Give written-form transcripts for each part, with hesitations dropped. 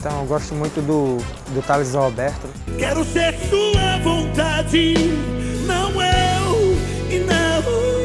Então eu gosto muito do Thales Roberto. Quero ser sua vontade, não eu e não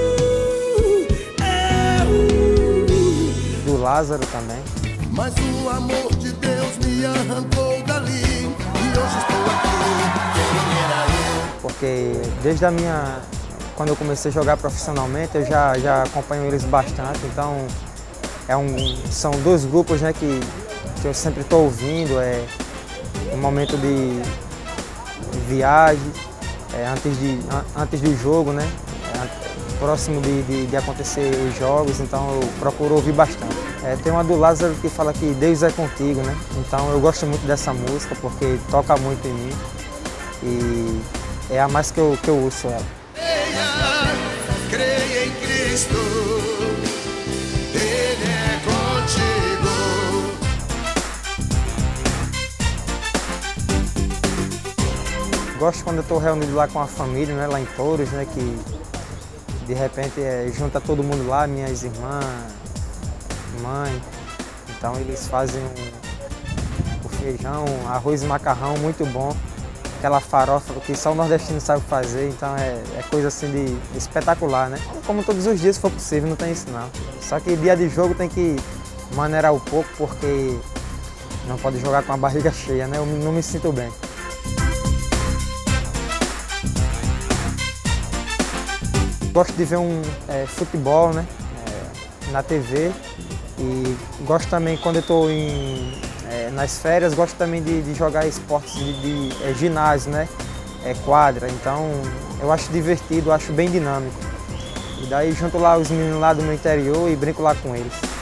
eu. Do Lázaro também. Mas o amor de Deus me arrancou dali e hoje estou aqui, quem era eu? Porque desde quando eu comecei a jogar profissionalmente, eu já acompanho eles bastante, então são dois grupos, né, que eu sempre estou ouvindo, no momento de viagem, antes do jogo, né, próximo de acontecer os jogos, então eu procuro ouvir bastante. Tem uma do Lázaro que fala que Deus é contigo, né, então eu gosto muito dessa música porque toca muito em mim e é a mais que eu ouço ela. Creia em Cristo, Ele é contigo. Gosto quando eu estou reunido lá com a família, né, lá em Touros, né, que de repente junta todo mundo lá, minhas irmãs, mãe, então eles fazem o feijão, arroz e macarrão muito bom. Aquela farofa que só o nordestino sabe fazer, então é coisa assim de espetacular, né? Como todos os dias, se for possível, não tem isso não. Só que dia de jogo tem que maneirar um pouco, porque não pode jogar com a barriga cheia, né? Eu não me sinto bem. Gosto de ver futebol, né? Na TV e gosto também quando eu estou nas férias, gosto também de jogar esportes de ginásio, né? Quadra, então eu acho divertido, acho bem dinâmico. E daí junto lá os meninos lá do meu interior e brinco lá com eles.